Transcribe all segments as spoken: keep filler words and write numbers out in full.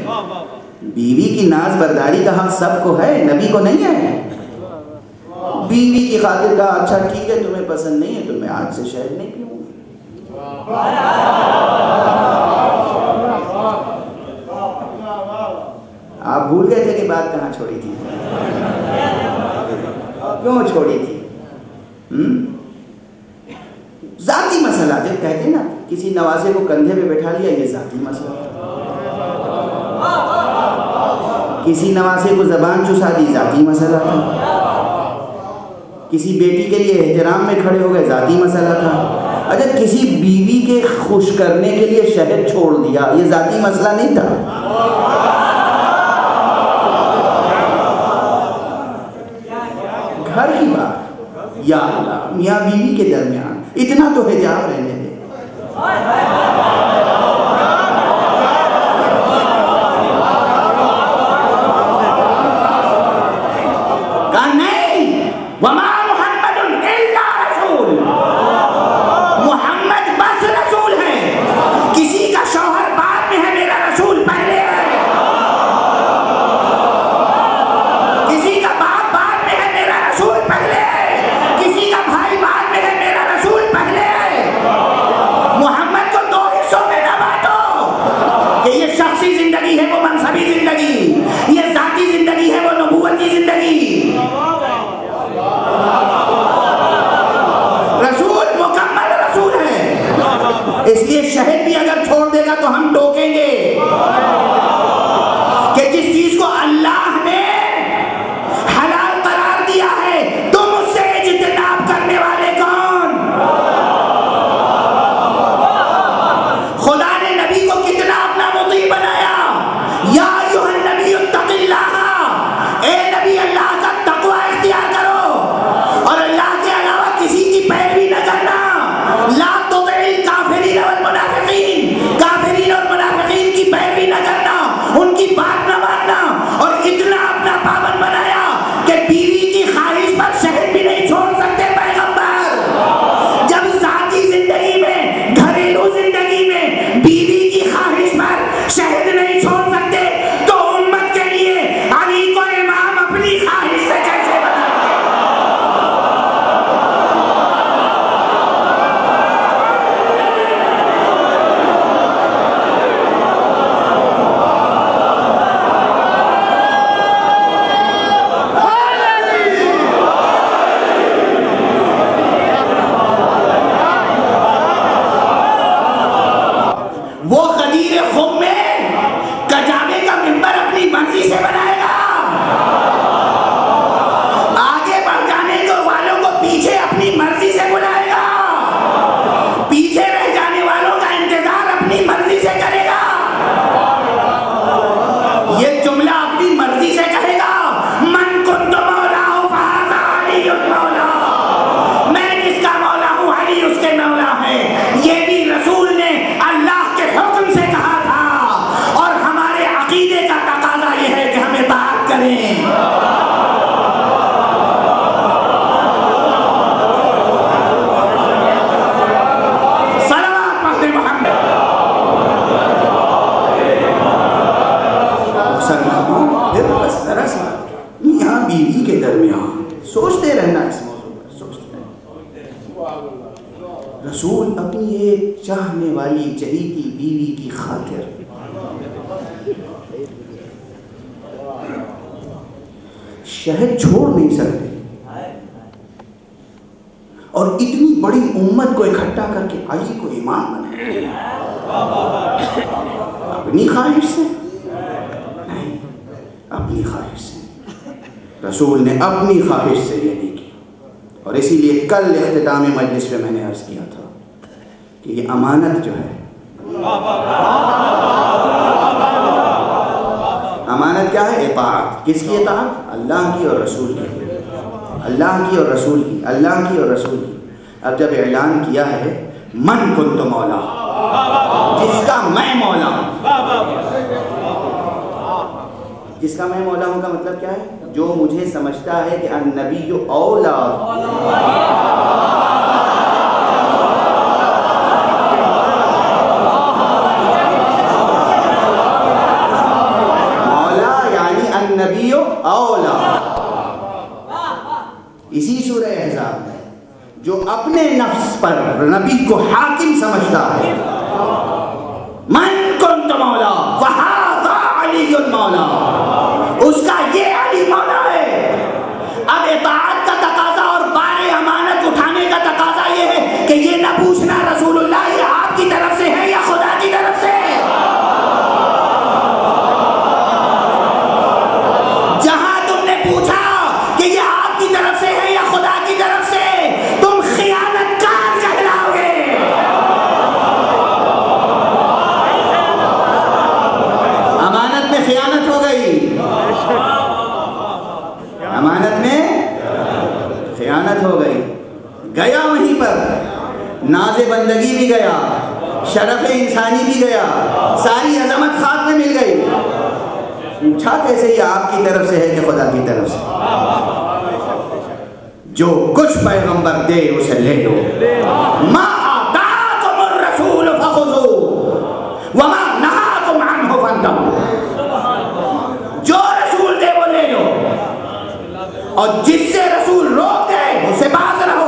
بیوی کی ناز برداری کا حق سب کو ہے، نبی کو نہیں ہے؟ بیوی کی خاطر کہا اچھا ٹھیک ہے تمہیں پسند نہیں ہے تو میں آج سے شہد نہیں پیوں گی۔ آپ بھول گئے تھے کہ بات کہاں چھوڑی تھی؟ کیوں چھوڑی تھی؟ ذاتی مسئلہ، جب کہتے ہیں نا کسی نوازے کو کندھے پہ بٹھا لیا، یہ ذاتی مسئلہ۔ کسی نوازے کو زبان چسا دی، ذاتی مسئلہ تھا۔ کسی بیٹی کے لیے احترام میں کھڑے ہو گئے، ذاتی مسئلہ تھا۔ اچھا کسی بیوی کے خوش کرنے کے لیے شہد چھوڑ دیا، یہ ذاتی مسئلہ نہیں تھا؟ گھر کی بات، یا اللہ میاں بیوی کے درمیان اتنا تو حجاب رہنے دے۔ کہا نہیں، وما محمد الا رسول، محمد بس رسول ہے، کسی کا شوہر بعد میں ہے، میرا رسول پہلے ہے، کسی کا باپ بعد میں ہے، میرا رسول پہلے ہے، کسی کا بھائی بعد میں ہے، میرا رسول پہلے ہے۔ محمد کو دو حصوں میں نہ بانٹو کہ یہ شخصی زندگی ہے وہ منصبی زندگی، یہ ذاتی زندگی ہے وہ نبوت کی زندگی۔ رسول مکمل رسول ہے، اس لیے شہد بھی اگر چھوڑ دے گا تو ہم ٹوکیں گے کہ جس چیز کو اللہ نے حلال قرار دیا ہے تم اس سے اجتناب کرنے والے کون؟ خدا نے نبی کو کتنا اپنا مطیع بنایا، یا ایھا النبی اتق اللہ، اے نبی اللہ کا تقوی اختیار کرو اور اللہ کے علاوہ کسی کی پیروی نہ کرنا۔ لا تطع الکافرین والمنافقین، کافرین اور منافقین کی پیروی نہ کرنا، ان کی بات نہ ماننا، اور اتنا اپنا پابند بنایا کہ بیوی کی خواہش پر شہد بھی نہیں چھوڑ سکتے پیغمبر۔ جب ذاتی زندگی میں، گھریلو زندگی میں بیوی کی خواہش پر شہد نہیں چھوڑ سکتے تو امت کے لیے علی کو امام اپنی خواہش سے کیسے بنا؟ وہ غدیر خم میں کجاوے کا ممبر اپنی مرضی سے بنائے گا، آگے بڑھ جانے والوں کو پیچھے اپنی مرضی سے بلائے گا، پیچھے رہ جانے والوں کا انتظار اپنی مرضی سے کرے گا، یہ جملہ اپنی مرضی سے کہے گا، من کنت مولا فہذا علی مولا، میں جس کا مولا ہوں علی اس کے مولا ہے۔ یہ بھی رسول نے اللہ کے حکم سے کہا تھا، اور ہمارے عقیدے کا تقاضا یہ ہے کہ ہم اطاعت کریں۔ صلوات پڑھتے محمد۔ پھر بس دراصل میاں بیوی کے درمیان سوچتے رہنا، اس موضوع پر سوچتے رہنا۔ رسول اپنی ایک چاہنے والی چہیتی بیوی کی خاطر شہد چھوڑ نہیں سکتے، اور اتنی بڑی امت کو اکٹھا کر کے علی کو امام بنائے اپنی خواہش سے نہیں، اپنی خواہش سے۔ رسول نے اپنی خواہش سے یہ نہیں کیا، اور اسی لیے کل اختتام مجلس میں میں نے عرض کیا تھا کہ یہ امانت جو ہے، امانت کیا ہے؟ اطاعت۔ کس کی اطاعت؟ اللہ کی اور رسول کی، اللہ کی اور رسول کی، اللہ کی اور رسول کی۔ اب جب اعلان کیا ہے من کنت مولا، جس کا میں مولا ہوں، جس کا میں مولا ہوں کا مطلب کیا ہے؟ جو مجھے سمجھتا ہے کہ النبی اولا، اولا. اسی سورہ احزاب میں جو اپنے نفس پر نبی کو حاکم سمجھتا ہے، من کنت مولا فہذا علی مولا، اس کا یہ علی مولا ہے. اب اطاعت کا تقاضا اور بار امانت اٹھانے کا تقاضا یہ ہے کہ یہ نہ پوچھنا رسول اللہ یہ آپ کی طرف سے ہے یا خدا کی طرف سے ہے. جہاں تم نے پوچھا کہ یہ آپ کی طرف سے ہے یا خدا کی طرف سے، تم خیانت کار کہلاؤ گے. امانت میں خیانت ہو گئی، امانت میں خیانت ہو گئی. گیا وہیں پر ناز بندگی بھی گیا، شرف انسانی بھی گیا، ساری عظمت خاک میں مل گئی. پوچھا کیسے یہ آپ کی طرف سے ہے کہ خدا کی طرف سے؟ جو کچھ پیغمبر دے اسے لے لو. ما آتاکم الرسول فخذوہ وما نہاکم عنہ فانتہوا. جو رسول دے وہ لے لو، اور جس سے رسول روک دے اس سے باز رہو.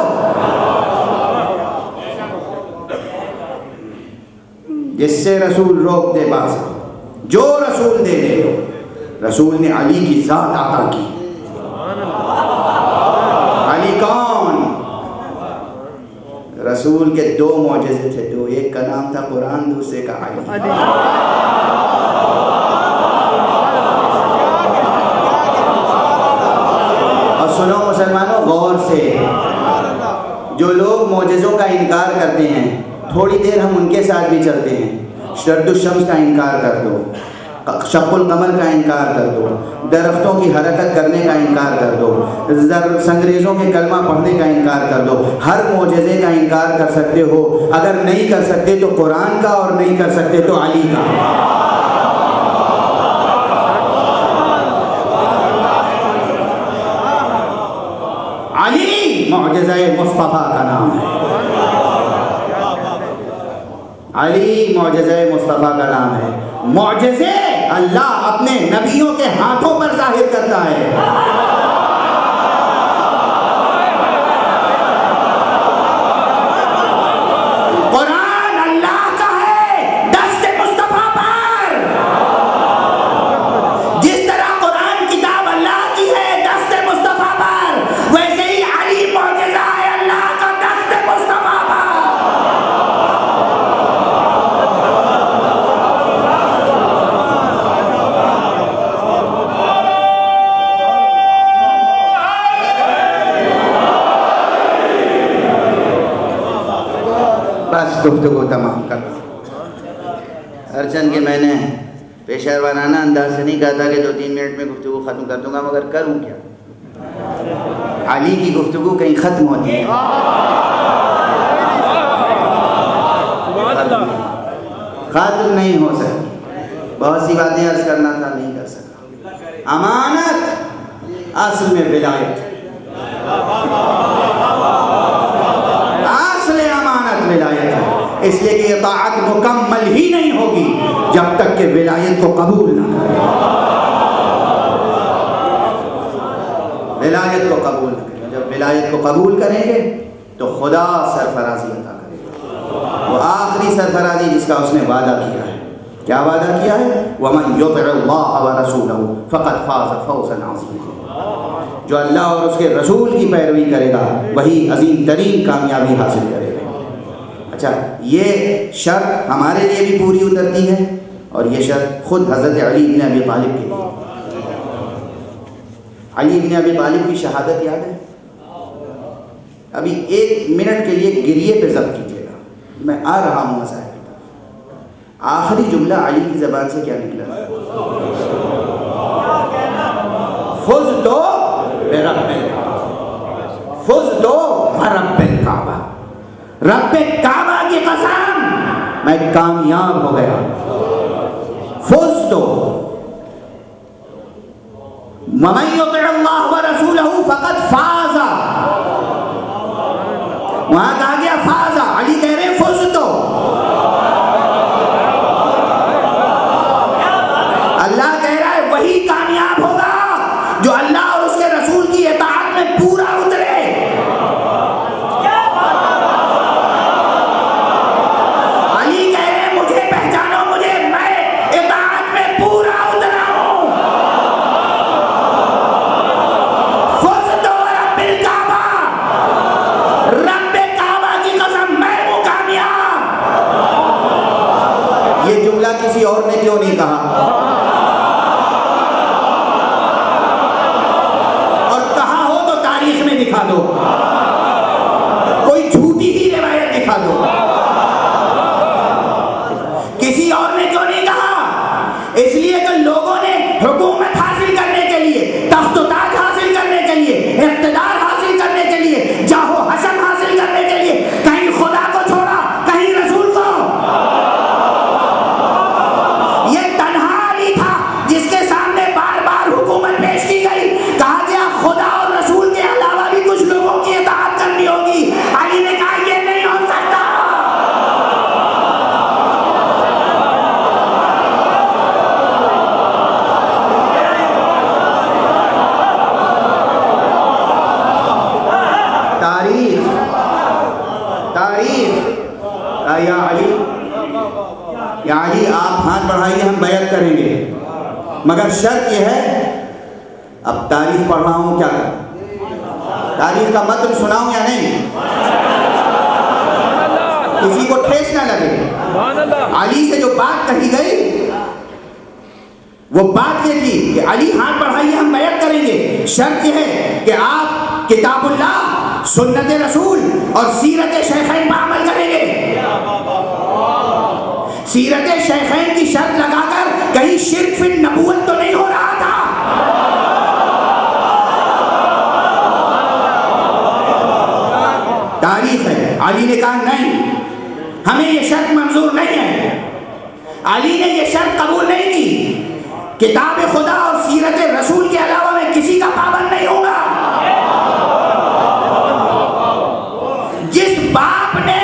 جس سے رسول روک دے باز رہو. جو رسول دے لے لو. رسول نے علی کی ذات عطا کی. علی کون؟ رسول کے دو معجزے تھے، دو. ایک کا نام تھا قرآن، دوسرے کا علی. اور سنو مسلمانوں غور سے، جو لوگ معجزوں کا انکار کرتے ہیں تھوڑی دیر ہم ان کے ساتھ بھی چلتے ہیں. شرد الشمس کا انکار کر دو، شق القمر کا انکار کر دو، درختوں کی حرکت کرنے کا انکار کر دو، سنگریزوں کے کلمہ پڑھنے کا انکار کر دو. ہر معجزے کا انکار کر سکتے ہو. اگر نہیں کر سکتے تو قرآن کا، اور نہیں کر سکتے تو علی کا. علی معجزہ مصطفیٰ کا نام ہے. علی معجزہ مصطفیٰ کا نام ہے. معجزے اللہ اپنے نبیوں کے ہاتھوں پر ظاہر کرتا ہے. قرآن اللہ کا ہے دست مصطفیٰ پر. جس طرح قرآن کتاب اللہ کی ہے دست مصطفیٰ پر، ویسے ہی علی معجزہ ہے اللہ کا دست مصطفیٰ پر. بس گفتگو تمام کر. ارچن کہ میں نے پیشہ ورانہ انداز سے نہیں کہا تھا کہ دو تین منٹ میں گفتگو ختم کر دوں گا، مگر کروں کیا؟ علی کی گفتگو کہیں ختم ہوتی ہے. ختم نہیں ہو سکتی. بہت سی باتیں عرض کرنا تھا نہیں کر سکا. امانت اصل میں ولایت، اصل امانت ولایت ہے. اس لیے کہ اطاعت مکمل ہی نہیں ہوگی جب تک کہ ولایت کو قبول نہ کرے. ولایت کو قبول نہ کرے. جب ولایت کو قبول کریں گے تو خدا سرفرازی عطا کرے گا. وہ آخری سرفرازی جس کا اس نے وعدہ کیا ہے. کیا وعدہ کیا ہے؟ وَمَنْ يُطِعِ اللَّهَ وَرَسُولَهُ فَقَدْ فَازَ فَوْزًا عَظِيمًا. جو اللہ اور اس کے رسول کی پیروی کرے گا وہی عظیم ترین کامیابی حاصل کرے گا. اچھا، یہ شرط ہمارے لیے بھی پوری اترتی ہے، اور یہ شرط خود حضرت علی بن ابی طالب کے لیے. علی بن ابی طالب کی شہادت یاد ہے؟ ابھی ایک منٹ کے لیے گریے پہ ضبط کیجیے گا، میں آ رہا ہوں مسائل. آخری جملہ علی کی زبان سے کیا نکلا؟ فزت برب فزت برب الکعبہ. رب کعبہ کی قسم میں کامیاب ہو گیا. فزت ومن یطع اللہ ورسولہ فقد فاز. وہاں کہا گیا فاز، علی کہہ رہے ہیں فزت. اللہ کہہ رہا ہے وہی کامیاب ہوگا جو لیکن لوگوں نے حکومت حاصل کرنے کے لیے، تخت و تاج حاصل کرنے کے لیے، اقتدار حاصل کرنے کے لیے، جاہ و حسن حاصل کرنے کے لیے کہیں خدا کو چھوڑا، کہیں رسول کو۔ یہ تنہا علی تھا جس کے سامنے بار بار حکومت پیش کی گئی، کہا گیا خدا اور رسول کے علاوہ بھی کچھ لوگوں کی اطاعت کرنی ہوگی۔ علی نے کہا یہ نہیں ہو سکتا۔ تاریخ تاریخ یا علی یا علی آپ ہاتھ بڑھائیے، ہم بیعت کریں گے، مگر شرط یہ ہے، اب تاریخ پڑھ رہا ہوں، کیا کروں؟ تاریخ کا متن سناؤں یا نہیں؟ کسی کو ٹھیس نہ لگے۔ علی سے جو بات کہی گئی وہ بات یہ تھی کہ علی ہاتھ بڑھائیے، ہم بیعت کریں گے، شرط یہ ہے کہ آپ کتاب اللہ، سنت رسول اور سیرت شیخین پر عمل کریں گے۔ سیرت شیخین کی شرط لگا کر کہیں شرک فی النبوت تو نہیں ہو رہا تھا۔ تاریخ ہے، علی نے کہا نہیں، ہمیں یہ شرط منظور نہیں ہے۔ علی نے یہ شرط قبول نہیں کی، کتاب خدا اور سیرت رسول کے علاوہ میں کسی کا پابند نہیں ہوں گا۔ جس باپ نے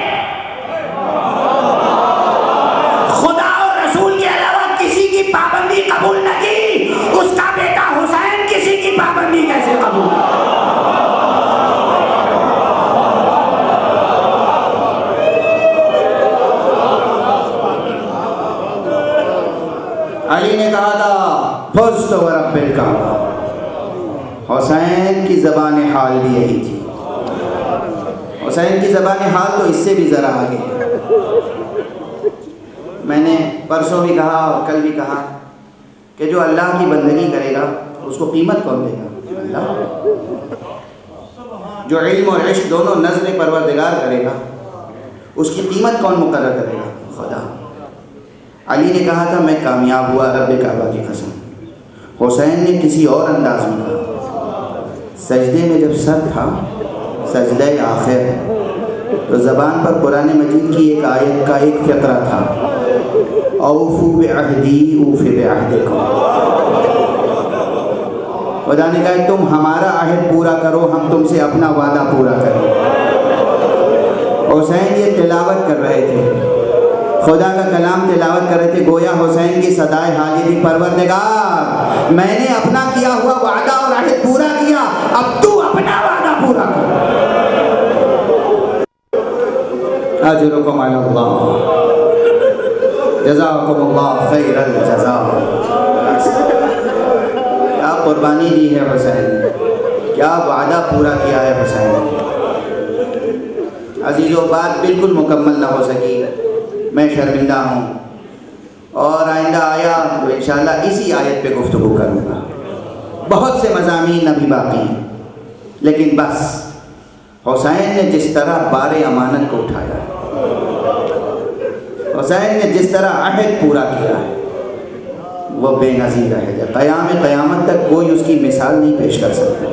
خدا اور رسول کے علاوہ کسی کی پابندی قبول نہ کی، اس کا بیٹا حسین کسی کی پابندی کیسے قبول؟ علی نے کہا تھا فزت ورب الکعبہ، حسین کی زبان حال بھی یہی تھی۔ حسین کی زبان حال تو اس سے بھی ذرا آگے ہے۔ میں نے پرسوں بھی کہا اور کل بھی کہا کہ جو اللہ کی بندگی کرے گا اس کو قیمت کون دے گا؟ اللہ۔ جو علم اور عشق دونوں نظر پروردگار کرے گا اس کی قیمت کون مقرر کرے گا؟ خدا۔ علی نے کہا تھا میں کامیاب ہوا رب کعبہ کی قسم۔ حسین نے کسی اور انداز میں کہا، سجدے میں جب سر تھا، سجدہ آخر، تو زبان پر قرآن مجید کی ایک آیت کا ایک فقرہ تھا، اوفو بعہدی اوف بعہدکم۔ خدا نے کہا تم ہمارا عہد پورا کرو، ہم تم سے اپنا وعدہ پورا کریں۔ حسین یہ تلاوت کر رہے تھے، خدا کا کلام تلاوت کر رہے تھے، گویا حسین کی صدائے حالی تھی، پروردگار میں نے اپنا کیا ہوا وعدہ اور عہد پورا کیا، اب تو اپنا وعدہ پورا کر۔ اجرکم علی اللہ، جزاکم اللہ خیر الجزاء۔ کیا قربانی دی ہے حسین نے، کیا وعدہ پورا کیا ہے حسین۔ عزیزو بات بالکل مکمل نہ ہو سکی، میں شرمندہ ہوں، اور آئندہ آیا تو انشاءاللہ اسی آیت پہ گفتگو کروں گا۔ بہت سے مضامین ابھی باقی ہیں، لیکن بس حسین نے جس طرح بار امانت کو اٹھایا ہے، حسین نے جس طرح عہد پورا کیا ہے، وہ بے نظیر عہد ہے۔ قیام قیامت تک کوئی اس کی مثال نہیں پیش کر سکتا۔